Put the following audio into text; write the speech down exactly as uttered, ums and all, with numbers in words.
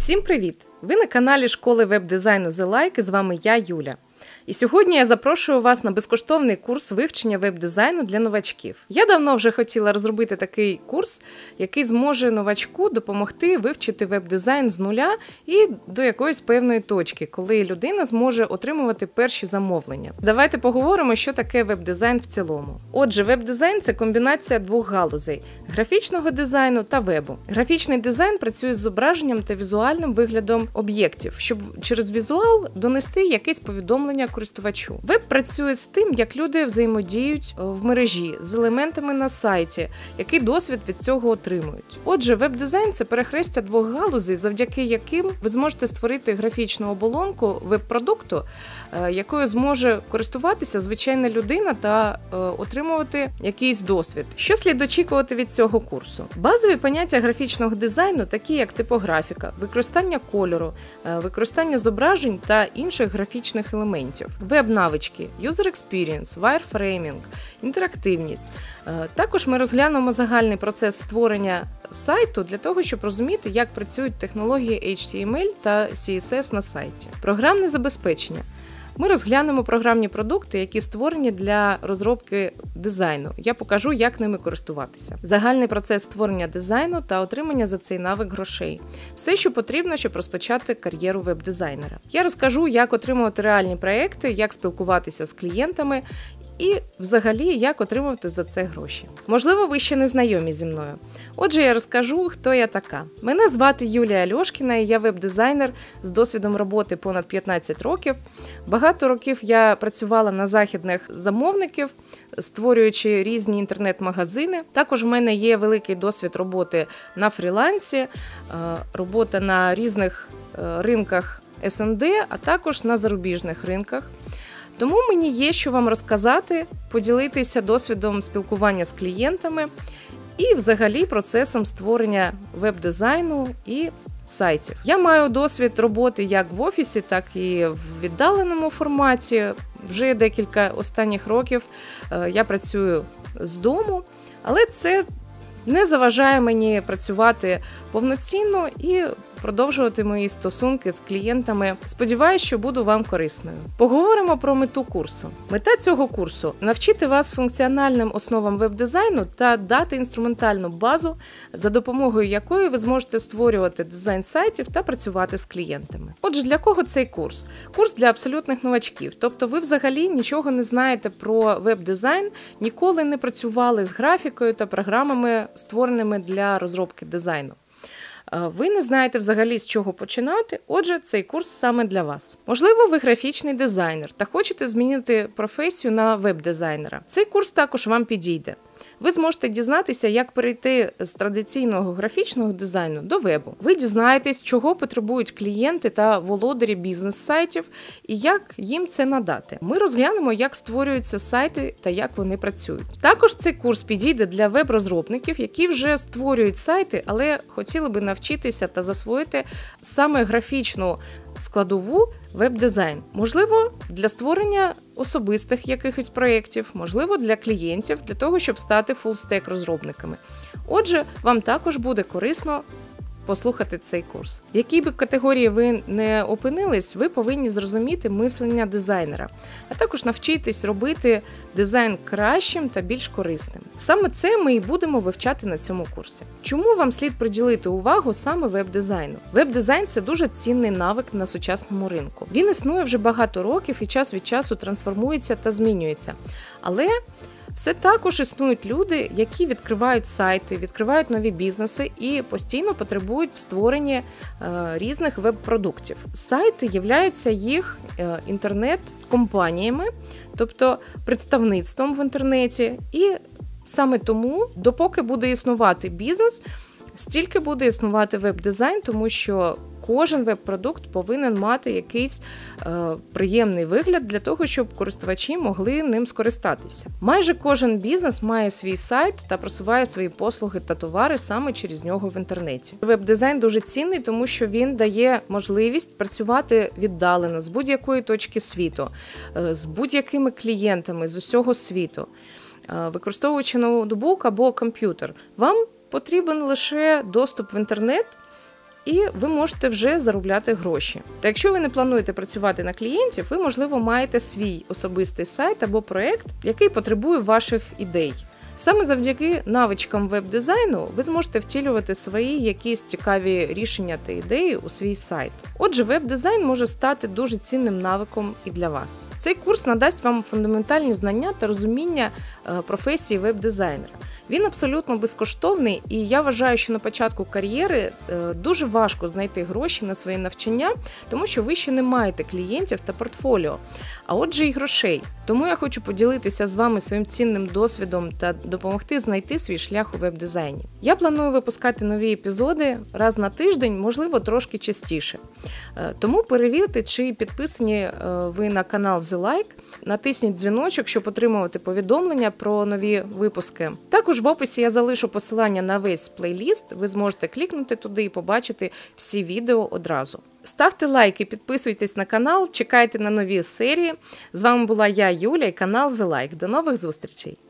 Всім привіт! Ви на каналі школи веб-дизайну The Like і з вами я, Юля. І сьогодні я запрошую вас на безкоштовний курс вивчення веб-дизайну для новачків. Я давно вже хотіла розробити такий курс, який зможе новачку допомогти вивчити веб-дизайн з нуля і до якоїсь певної точки, коли людина зможе отримувати перші замовлення. Давайте поговоримо, що таке веб-дизайн в цілому. Отже, веб-дизайн – це комбінація двох галузей – графічного дизайну та вебу. Графічний дизайн працює з зображенням та візуальним виглядом об'єктів, щоб через візуал донести якесь повідомлення користувачу. Веб працює з тим, як люди взаємодіють в мережі, з елементами на сайті, який досвід від цього отримують. Отже, веб-дизайн – це перехрестя двох галузей, завдяки яким ви зможете створити графічну оболонку веб-продукту, якою зможе користуватися звичайна людина та отримувати якийсь досвід. Що слід очікувати від цього курсу? Базові поняття графічного дизайну, такі як типографіка, використання кольору, використання зображень та інших графічних елементів. Веб-навички, user experience, wireframing, інтерактивність. Також ми розглянемо загальний процес створення сайту для того, щоб розуміти, як працюють технології ейч ті ем ель та сі ес ес на сайті. Програмне забезпечення. Ми розглянемо програмні продукти, які створені для розробки дизайну. Я покажу, як ними користуватися. Загальний процес створення дизайну та отримання за цей навик грошей. Все, що потрібно, щоб розпочати кар'єру веб-дизайнера. Я розкажу, як отримувати реальні проекти, як спілкуватися з клієнтами і, взагалі, як отримувати за це гроші. Можливо, ви ще не знайомі зі мною. Отже, я розкажу, хто я така. Мене звати Юлія Альошкіна, і я веб-дизайнер з досвідом роботи понад п'ятнадцять років. Багато років я працювала на західних замовників, створюючи різні інтернет-магазини. Також в мене є великий досвід роботи на фрілансі, робота на різних ринках ес ен де, а також на зарубіжних ринках. Тому мені є що вам розказати, поділитися досвідом спілкування з клієнтами і взагалі процесом створення веб-дизайну і сайтів. Я маю досвід роботи як в офісі, так і в віддаленому форматі. Вже декілька останніх років я працюю з дому, але це не заважає мені працювати повноцінно і продовжувати мої стосунки з клієнтами. Сподіваюсь, що буду вам корисною. Поговоримо про мету курсу. Мета цього курсу – навчити вас функціональним основам веб-дизайну та дати інструментальну базу, за допомогою якої ви зможете створювати дизайн сайтів та працювати з клієнтами. Отже, для кого цей курс? Курс для абсолютних новачків. Тобто ви взагалі нічого не знаєте про веб-дизайн, ніколи не працювали з графікою та програмами, створеними для розробки дизайну. Ви не знаєте взагалі, з чого починати, отже, цей курс саме для вас. Можливо, ви графічний дизайнер та хочете змінити професію на веб-дизайнера. Цей курс також вам підійде. Ви зможете дізнатися, як перейти з традиційного графічного дизайну до вебу. Ви дізнаєтесь, чого потребують клієнти та володарі бізнес-сайтів і як їм це надати. Ми розглянемо, як створюються сайти та як вони працюють. Також цей курс підійде для веб-розробників, які вже створюють сайти, але хотіли би навчитися та засвоїти саме графічну складову веб-дизайн. Можливо, для створення особистих якихось проєктів, можливо, для клієнтів, для того, щоб стати фулл-стек розробниками. Отже, вам також буде корисно послухати цей курс. В якій би категорії ви не опинились, ви повинні зрозуміти мислення дизайнера, а також навчитись робити дизайн кращим та більш корисним. Саме це ми і будемо вивчати на цьому курсі. Чому вам слід приділити увагу саме веб-дизайну? Веб-дизайн – це дуже цінний навик на сучасному ринку. Він існує вже багато років і час від часу трансформується та змінюється. Але все також існують люди, які відкривають сайти, відкривають нові бізнеси і постійно потребують в створенні е, різних веб-продуктів. Сайти являються їх е, інтернет-компаніями, тобто представництвом в інтернеті. І саме тому, допоки буде існувати бізнес, стільки буде існувати веб-дизайн, тому що кожен веб-продукт повинен мати якийсь е, приємний вигляд для того, щоб користувачі могли ним скористатися. Майже кожен бізнес має свій сайт та просуває свої послуги та товари саме через нього в інтернеті. Веб-дизайн дуже цінний, тому що він дає можливість працювати віддалено з будь-якої точки світу, е, з будь-якими клієнтами з усього світу, е, використовуючи ноутбук або комп'ютер. Вам потрібен лише доступ в інтернет і ви можете вже заробляти гроші. Та якщо ви не плануєте працювати на клієнтів, ви, можливо, маєте свій особистий сайт або проект, який потребує ваших ідей. Саме завдяки навичкам веб-дизайну ви зможете втілювати свої якісь цікаві рішення та ідеї у свій сайт. Отже, веб-дизайн може стати дуже цінним навиком і для вас. Цей курс надасть вам фундаментальні знання та розуміння професії веб-дизайнера. Він абсолютно безкоштовний, і я вважаю, що на початку кар'єри дуже важко знайти гроші на своє навчання, тому що ви ще не маєте клієнтів та портфоліо, а отже і грошей. Тому я хочу поділитися з вами своїм цінним досвідом та допомогти знайти свій шлях у веб-дизайні. Я планую випускати нові епізоди раз на тиждень, можливо, трошки частіше. Тому перевірте, чи підписані ви на канал The Like, натисніть дзвіночок, щоб отримувати повідомлення про нові випуски. Також в описі я залишу посилання на весь плейліст, ви зможете клікнути туди і побачити всі відео одразу. Ставте лайки, підписуйтесь на канал, чекайте на нові серії. З вами була я, Юля, і канал The Like. До нових зустрічей!